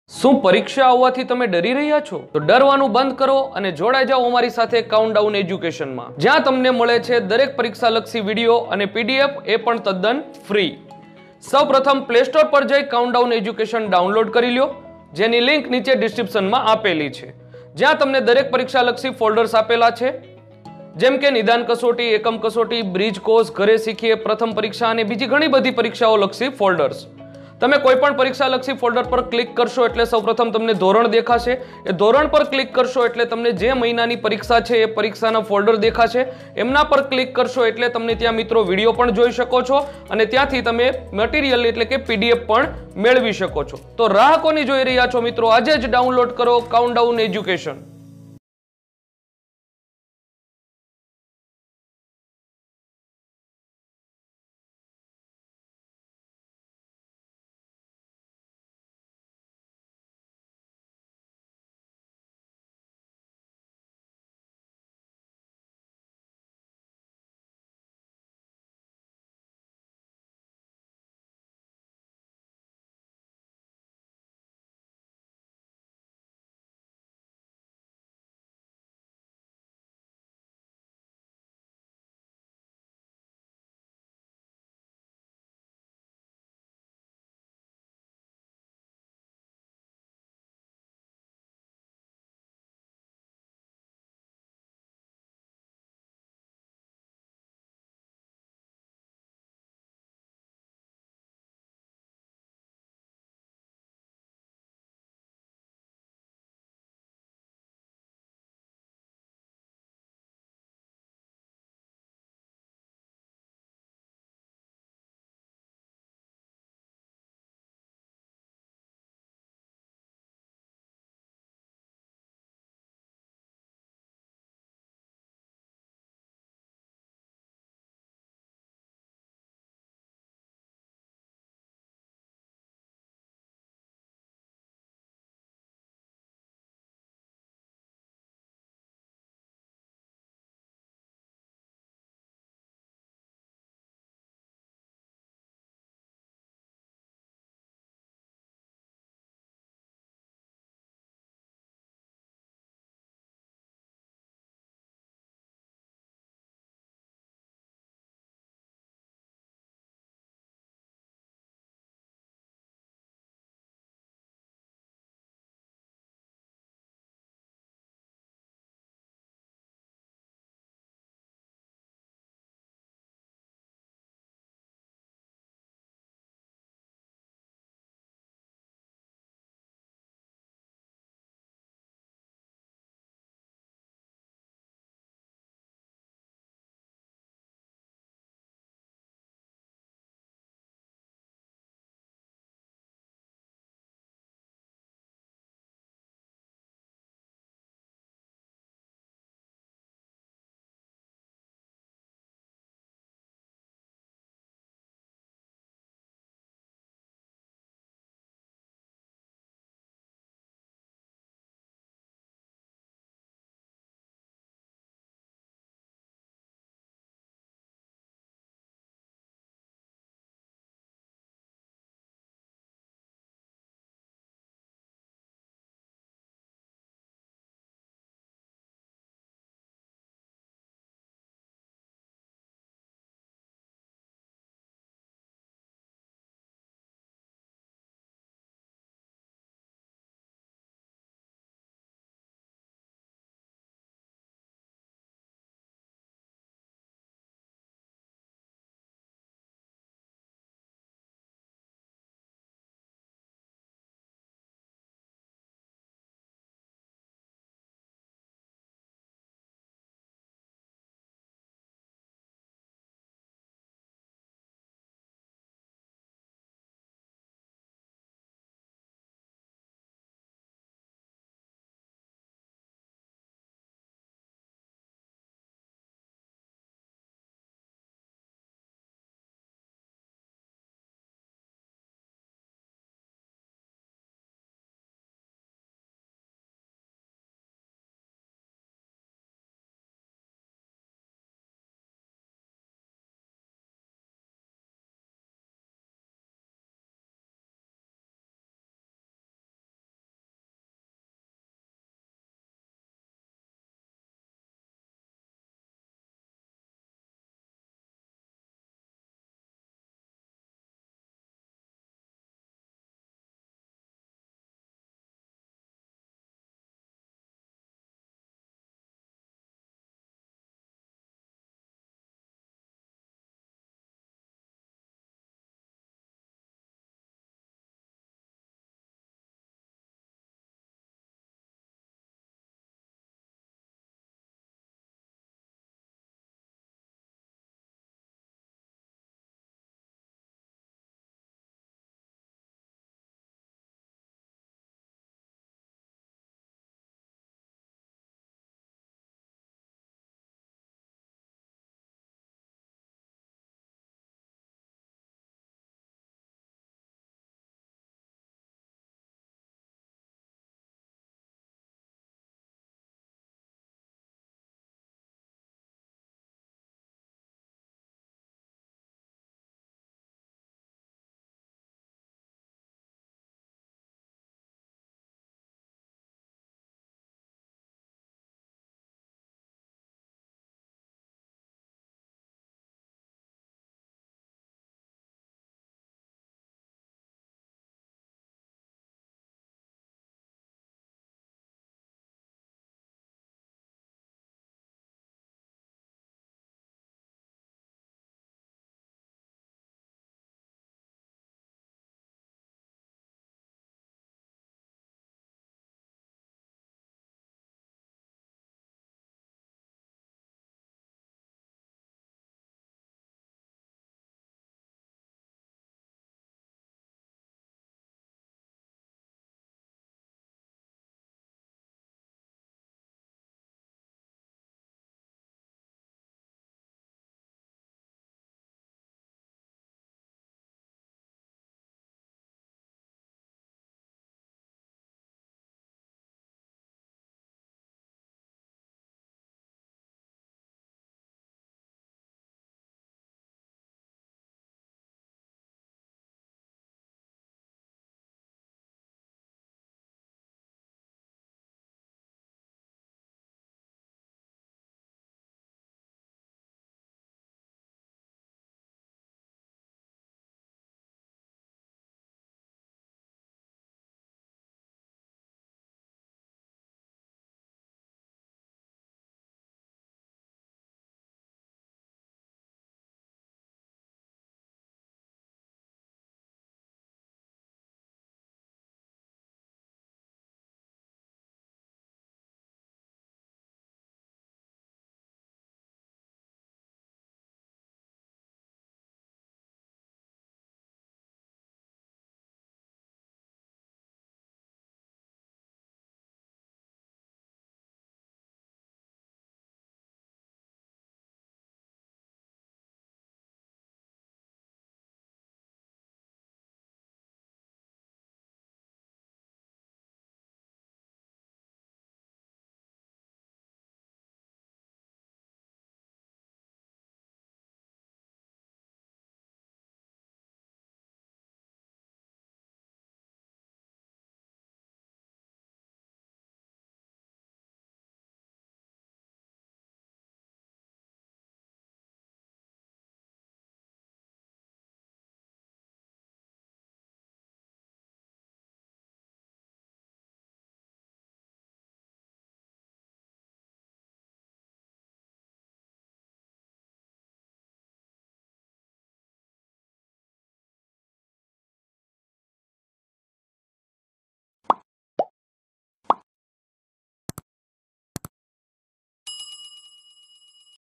શું પરીક્ષા આવવાથી તમે ડરી રહ્યા છો? તો ડરવાનું બંધ કરો અને જોડાઈ જાઓ અમારી સાથે કાઉન્ટડાઉન એજ્યુકેશનમાં, જ્યાં તમને મળે છે દરેક પરીક્ષાલક્ષી વિડીયો અને પીડીએફ, એ પણ તદ્દન ફ્રી. સૌપ્રથમ પ્લે સ્ટોર પર જઈ કાઉન્ટડાઉન એજ્યુકેશન ડાઉનલોડ કરી લો, જેની લિંક નીચે ડિસ્ક્રિપ્શનમાં આપેલી છે, જ્યાં તમને દરેક પરીક્ષાલક્ષી ફોલ્ડર્સ આપેલા છે, જેમ કે નિદાન કસોટી, એકમ કસોટી, બ્રિજ કોર્સ, ઘરે શીખીએ, પ્રથમ પરીક્ષા અને બીજી ઘણી બધી પરીક્ષાઓ લક્ષી ફોલ્ડર્સ. તમે કોઈ પણ પરીક્ષા લક્ષી ફોલ્ડર પર ક્લિક કરશો એટલે સૌપ્રથમ તમને ધોરણ દેખાશે. એ ધોરણ પર ક્લિક કરશો એટલે તમને જે મહિનાની પરીક્ષા છે એ પરીક્ષાના ફોલ્ડર દેખાશે. એમના પર ક્લિક કરશો એટલે તમને ત્યાં મિત્રો વિડીયો પણ જોઈ શકો છો અને ત્યાંથી તમે મટીરિયલ એટલે કે પીડીએફ પણ મેળવી શકો છો. તો રાહ કોની જોઈ રહ્યા છો મિત્રો? આજે જ ડાઉનલોડ કરો કાઉન્ટડાઉન એજ્યુકેશન.